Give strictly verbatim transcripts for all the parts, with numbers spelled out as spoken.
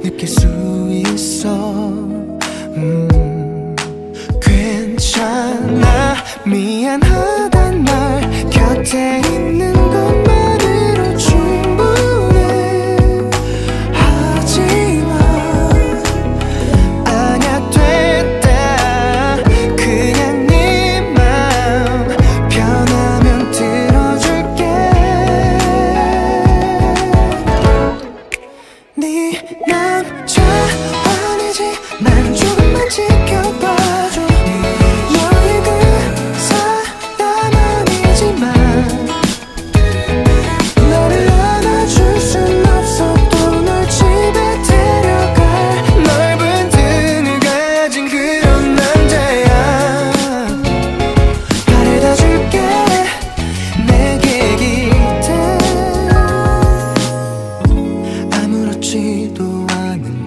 느낄 수 있어. 음, 괜찮아 미안하단 말 곁에 있는 것만으로 충분해. 하지마 아냐 됐다 그냥 네 맘 변하면 들어줄게. 네 남자 아니지 난 조금만 지켜봐줘. 너의 그 사람 아니지만 너를 안아줄 순 없어도 널 집에 데려갈 넓은 등을 가진 그런 남자야. 바래다줄게 내게 기대. 아무렇지도 않은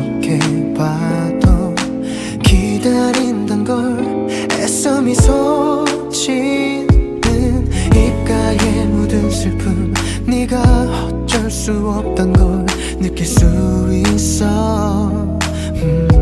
척해봐도 기다린단 걸 애써 미소 짓는 입가에 묻은 슬픔 네가 어쩔 수 없단 걸 느낄 수 있어. 음.